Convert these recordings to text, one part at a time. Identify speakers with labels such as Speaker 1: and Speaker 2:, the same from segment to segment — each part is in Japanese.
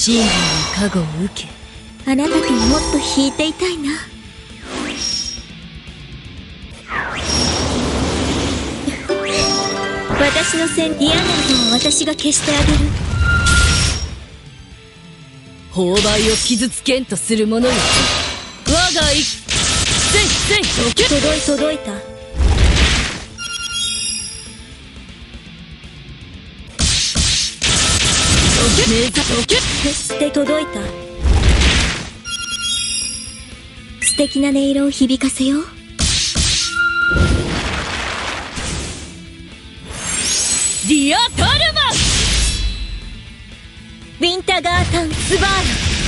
Speaker 1: 真理の加護を受け、
Speaker 2: あなたともっと引いていたいな。私の嫌な音を私が消してあげる。
Speaker 1: 勾配を傷つけんとする者よ、我が一せい
Speaker 2: 届いた。届いた。素敵な音色を響かせよう。
Speaker 1: ディアタルマン、
Speaker 2: ウィンタガータンスバーラ。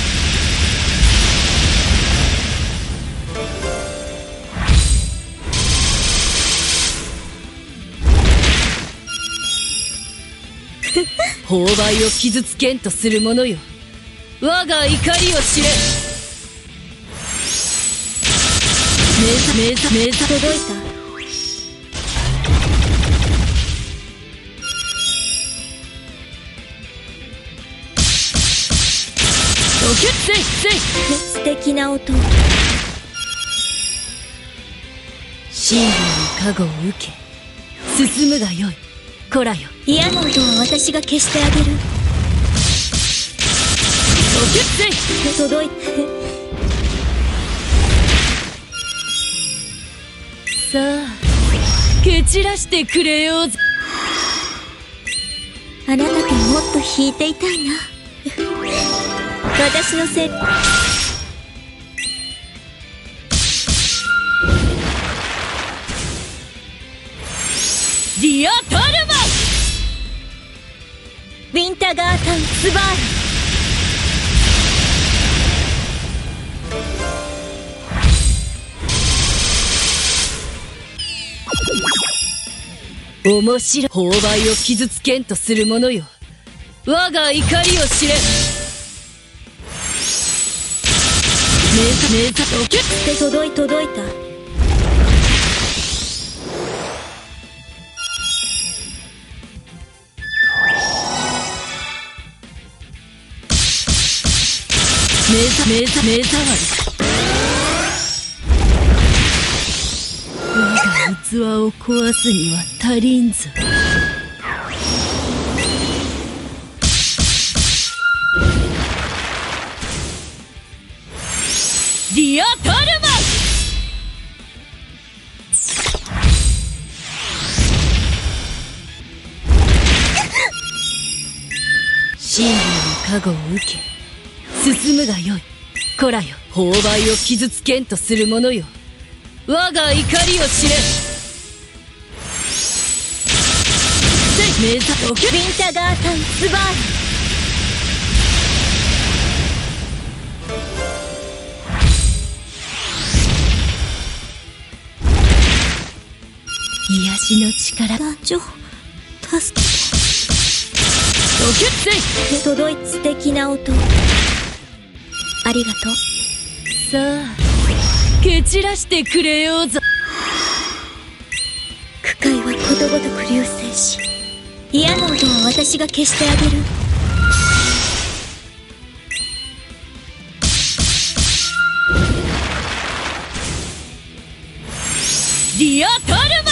Speaker 1: 勾配を傷つけんとする者よ、我が怒りを知れ。
Speaker 2: 届いた。素敵な音。
Speaker 1: 真理の加護を受け、進むがよい。こらよ、
Speaker 2: 嫌な音は私が消してあげる。届いた。
Speaker 1: さあ、蹴散らしてくれようぜ。
Speaker 2: あなたともっと引いていたいな。私のデ
Speaker 1: ィアタルマン、
Speaker 2: ウィンタガータンスバーラ。
Speaker 1: 面白い。勾配を傷つけんとする者よ、我が怒りを知れ。
Speaker 2: 届いた。
Speaker 1: 目障り。我が器を壊すには足りんぞ。ディアタルマン、真理の加護を受け、進むがよい。こらよ、勾配を傷つけんとする者よ、我が怒りを知れ。
Speaker 2: ウィンタガータンスバーラ。
Speaker 1: 癒しの力、
Speaker 2: 団長、助けて。届いた。素敵な音。ありがとう。
Speaker 1: さあ、蹴散らしてくれようぞ。
Speaker 2: 区会はことごとく流星し、嫌な音は私が消してあげる。
Speaker 1: ディアタルマン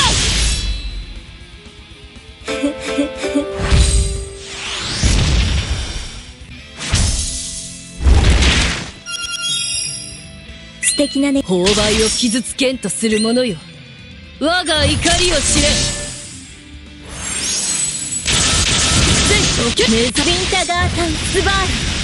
Speaker 2: 素敵なね。
Speaker 1: 勾配を傷つけんとする者よ、我が怒りを知れ。
Speaker 2: ウィンタガータンスバーラ。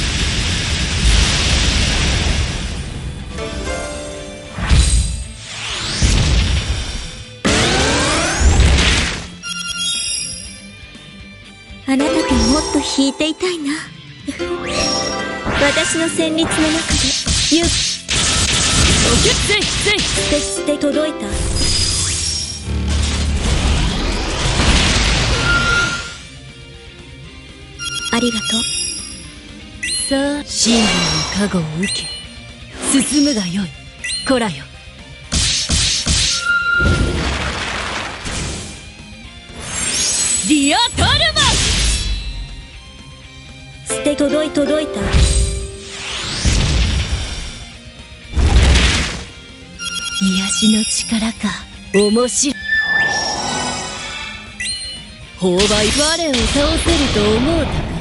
Speaker 2: あなたともっと引いていたいな。私の旋律の中で届いた。ありがとう。
Speaker 1: さあ、真理の加護を受け、進むがよい。こらよ、ディアタルマン。
Speaker 2: 届いた。
Speaker 1: 私の力か。面白い。購買我を倒せると思うたか。